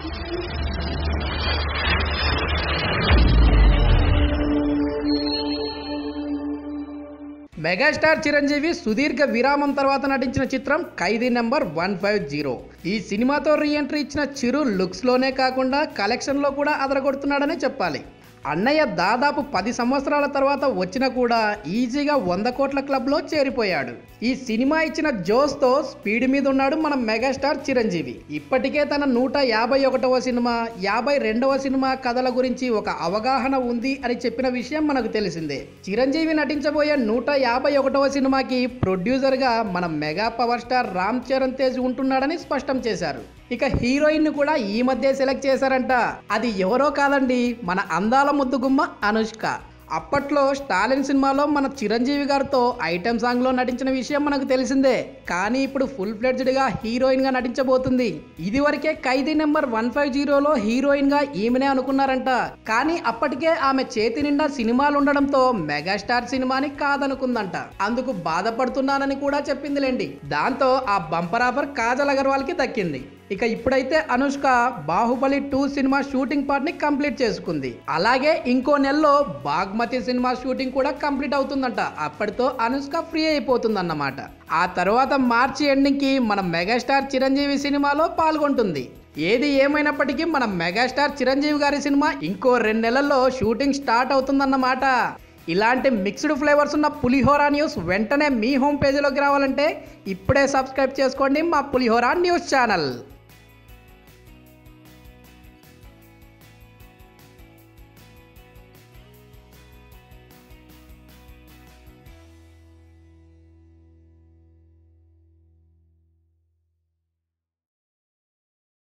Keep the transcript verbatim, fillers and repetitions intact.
Megastar Chiranjeevi సుదీర్ఘ విరామం తర్వాత నటించిన చిత్రం Khaidi number one five zero. ఈ సినిమాతో రీ ఎంట్రీ ఇచ్చిన చిరు లుక్స్ లోనే కాకుండా కలెక్షన్ లో కూడా అదరగొడుతున్నాడనే చెప్పాలి. అన్నయ్య దాదాపు పది సంవత్సరాల తర్వాత వచ్చినా కూడా ఈజీగా వంద కోట్ల క్లబ్లో చేరిపోయాడు. ఈ సినిమా ఇచ్చిన జోస్తో స్పీడ్ మీద ఉన్నాడు మన మెగాస్టార్ చిరంజీవి. ఇప్పటికే తన నూట యాభై ఒకటవ సినిమా, యాభై రెండవ సినిమా కథల గురించి ఒక అవగాహన ఉంది అని చెప్పిన విషయం మనకు తెలిసిందే. చిరంజీవి నటించబోయే నూట యాభై ఒకటవ సినిమాకి ప్రొడ్యూసర్గా మన mega power star Ram Charan Tej ఉంటున్నాడని స్పష్టం చేశారు. ఇక హీరోయిన్ ని కూడా ఈ మధ్య సెలెక్ట్ చేశారంట. అది ఎవరో కాదండి, మన అందాల ముద్దుగుమ్మ అనుష్క. అప్పట్లో స్టాలిన్ సినిమాలో మన చిరంజీవి గారితో ఐటెం సాంగ్ లో నటించిన విషయం మనకు తెలిసిందే. కానీ ఇప్పుడు ఫుల్ ఫ్లెడ్జ్డ్ గా హీరోయిన్ గా నటించబోతుంది. ఇది వరకే ఖైదీ నెంబర్ వన్ ఫైవ్ జీరోలో హీరోయిన్ గా ఈమెనే అనుకున్నారంట. కానీ అప్పటికే ఆమె చేతి నిండా సినిమాలు ఉండడంతో మెగాస్టార్ సినిమాని కాదనుకుందంట. అందుకు బాధపడుతున్నానని కూడా చెప్పిందిలేండి. దాంతో ఆ బంపర్ ఆఫర్ కాజల్ అగర్వాల్ కి దక్కింది. ఇక ఇప్పుడైతే అనుష్క బాహుబలి టూ సినిమా షూటింగ్ పార్ట్ ని కంప్లీట్ చేసుకుంది. అలాగే ఇంకో నెలలో బాగ్మతి సినిమా షూటింగ్ కూడా కంప్లీట్ అవుతుందంట. అప్పటితో అనుష్క ఫ్రీ అయిపోతుందన్నమాట. ఆ తర్వాత మార్చి ఎండింగ్ కి మన మెగాస్టార్ చిరంజీవి సినిమాలో పాల్గొంటుంది. ఏది ఏమైనప్పటికీ మన మెగాస్టార్ చిరంజీవి గారి సినిమా ఇంకో రెండు నెలల్లో షూటింగ్ స్టార్ట్ అవుతుందన్నమాట. ఇలాంటి మిక్స్డ్ ఫ్లేవర్స్ ఉన్న పులిహోర న్యూస్ వెంటనే మీ హోమ్ పేజీలోకి రావాలంటే ఇప్పుడే సబ్స్క్రైబ్ చేసుకోండి మా పులిహోర న్యూస్ ఛానల్.